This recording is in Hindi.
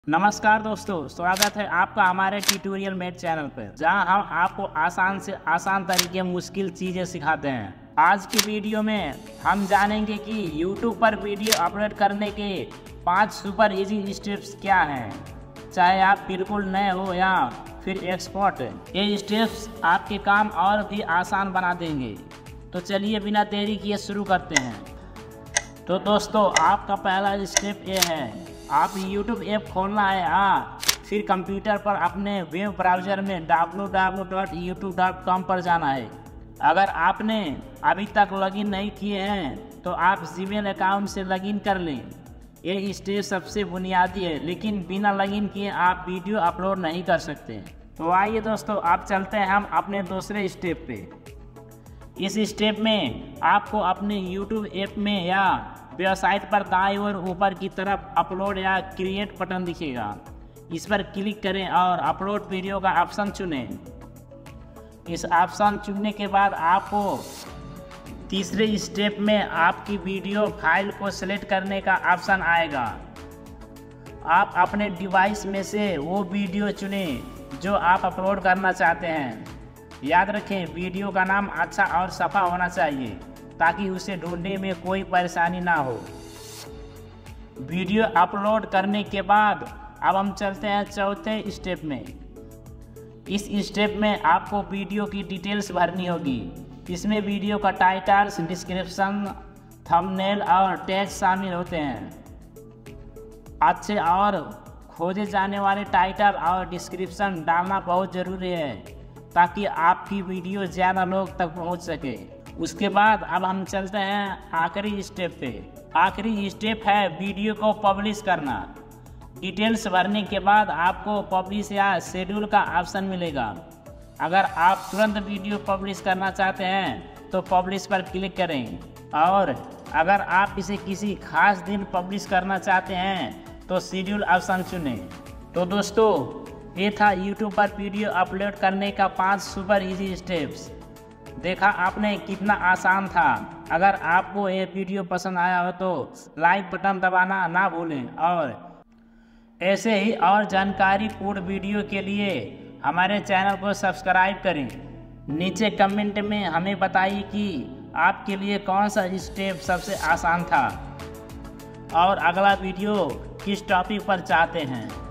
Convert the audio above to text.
नमस्कार दोस्तों, स्वागत है आपका हमारे ट्यूटोरियल मेट चैनल पर, जहां हम आपको आसान से आसान तरीके मुश्किल चीज़ें सिखाते हैं। आज की वीडियो में हम जानेंगे कि YouTube पर वीडियो अपलोड करने के 5 सुपर इजी स्टेप्स क्या हैं। चाहे आप बिल्कुल नए हो या फिर एक्सपर्ट, ये स्टेप्स आपके काम और भी आसान बना देंगे। तो चलिए बिना देरी किए शुरू करते हैं। तो दोस्तों, आपका पहला स्टेप ये है, आप YouTube ऐप खोलना है। फिर कंप्यूटर पर अपने वेब ब्राउज़र में www.youtube.com पर जाना है। अगर आपने अभी तक लॉगिन नहीं किए हैं तो आप जीमेल अकाउंट से लॉगिन कर लें। ये स्टेप सबसे बुनियादी है, लेकिन बिना लॉगिन किए आप वीडियो अपलोड नहीं कर सकते। तो आइए दोस्तों, आप चलते हैं हम अपने दूसरे स्टेप पे। इस स्टेप में आपको अपने YouTube ऐप में या वेबसाइट पर दाईं ओर ऊपर की तरफ अपलोड या क्रिएट बटन दिखेगा। इस पर क्लिक करें और अपलोड वीडियो का ऑप्शन चुनें। इस ऑप्शन चुनने के बाद आपको तीसरे स्टेप में आपकी वीडियो फाइल को सेलेक्ट करने का ऑप्शन आएगा। आप अपने डिवाइस में से वो वीडियो चुनें जो आप अपलोड करना चाहते हैं। याद रखें, वीडियो का नाम अच्छा और सफा होना चाहिए ताकि उसे ढूंढने में कोई परेशानी ना हो। वीडियो अपलोड करने के बाद अब हम चलते हैं चौथे स्टेप में। इस स्टेप में आपको वीडियो की डिटेल्स भरनी होगी। इसमें वीडियो का टाइटल, डिस्क्रिप्शन, थंबनेल और टैग शामिल होते हैं। अच्छे और खोजे जाने वाले टाइटल और डिस्क्रिप्शन डालना बहुत ज़रूरी है ताकि आपकी वीडियो ज़्यादा लोग तक पहुंच सके। उसके बाद अब हम चलते हैं आखिरी स्टेप पे। आखिरी स्टेप है वीडियो को पब्लिश करना। डिटेल्स भरने के बाद आपको पब्लिश या शेड्यूल का ऑप्शन मिलेगा। अगर आप तुरंत वीडियो पब्लिश करना चाहते हैं तो पब्लिश पर क्लिक करें, और अगर आप इसे किसी खास दिन पब्लिश करना चाहते हैं तो शेड्यूल ऑप्शन चुनें। तो दोस्तों, ये था YouTube पर वीडियो अपलोड करने का 5 सुपर इजी स्टेप्स। देखा आपने कितना आसान था। अगर आपको ये वीडियो पसंद आया हो तो लाइक बटन दबाना ना भूलें, और ऐसे ही और जानकारीपूर्ण वीडियो के लिए हमारे चैनल को सब्सक्राइब करें। नीचे कमेंट में हमें बताइए कि आपके लिए कौन सा स्टेप सबसे आसान था और अगला वीडियो किस टॉपिक पर चाहते हैं।